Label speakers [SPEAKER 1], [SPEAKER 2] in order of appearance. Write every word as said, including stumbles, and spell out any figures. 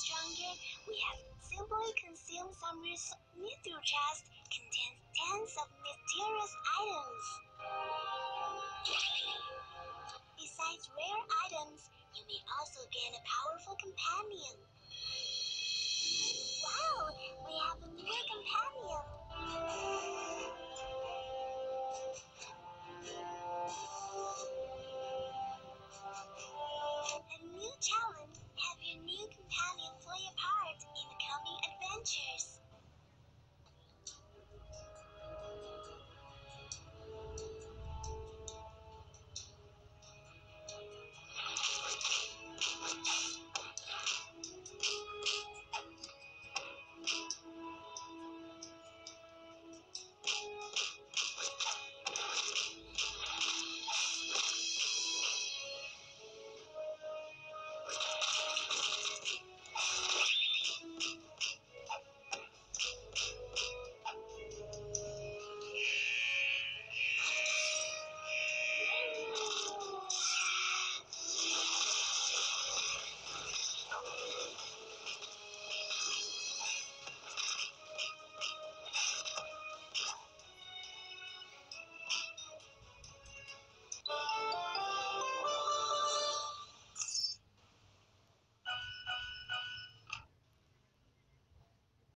[SPEAKER 1] stronger, we have simply consumed some resources. Mithril chest contains tens of mysterious items. Besides rare items, you may also gain a powerful companion.